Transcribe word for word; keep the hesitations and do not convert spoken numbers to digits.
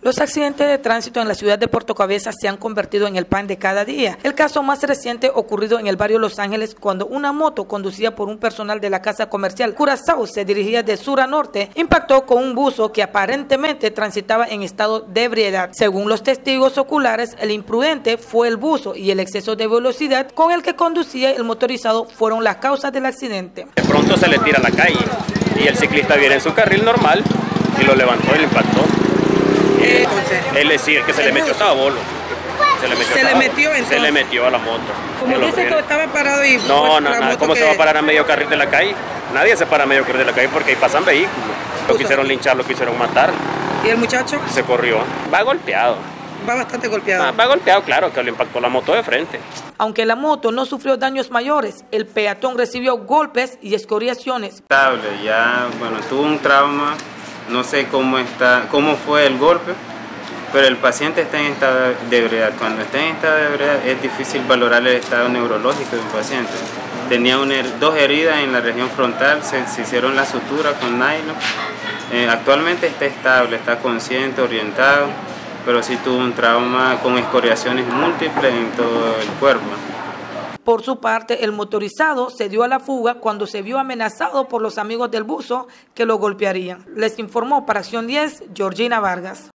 Los accidentes de tránsito en la ciudad de Puerto Cabezas se han convertido en el pan de cada día. El caso más reciente ocurrido en el barrio Los Ángeles cuando una moto conducida por un personal de la casa comercial Curazao se dirigía de sur a norte, impactó con un buzo que aparentemente transitaba en estado de ebriedad. Según los testigos oculares, el imprudente fue el buzo y el exceso de velocidad con el que conducía el motorizado fueron las causas del accidente. De pronto se le tira a la calle y el ciclista viene en su carril normal y lo levantó y lo impactó. Entonces, él decía que se le metió, estaba bolo. Se le metió, se le metió entonces. Se le metió a la moto. Como dice que estaba parado y... No, no, no, ¿cómo que... se va a parar a medio carril de la calle? Nadie se para a medio carril de la calle porque ahí pasan vehículos. Lo quisieron linchar, lo quisieron matar. ¿Y el muchacho? Se corrió. Va golpeado. Va bastante golpeado. Ah, va golpeado, claro, que le impactó la moto de frente. Aunque la moto no sufrió daños mayores, el peatón recibió golpes y escoriaciones. Estable, ya, bueno, tuvo un trauma, no sé cómo está, cómo fue el golpe, pero el paciente está en estado de ebriedad. Cuando está en estado de ebriedad es difícil valorar el estado neurológico del paciente. Tenía una, dos heridas en la región frontal, se, se hicieron la sutura con nylon. Eh, actualmente está estable, está consciente, orientado, pero sí tuvo un trauma con escoriaciones múltiples en todo el cuerpo. Por su parte, el motorizado se dio a la fuga cuando se vio amenazado por los amigos del buzo que lo golpearían. Les informó para Acción diez, Georgina Vargas.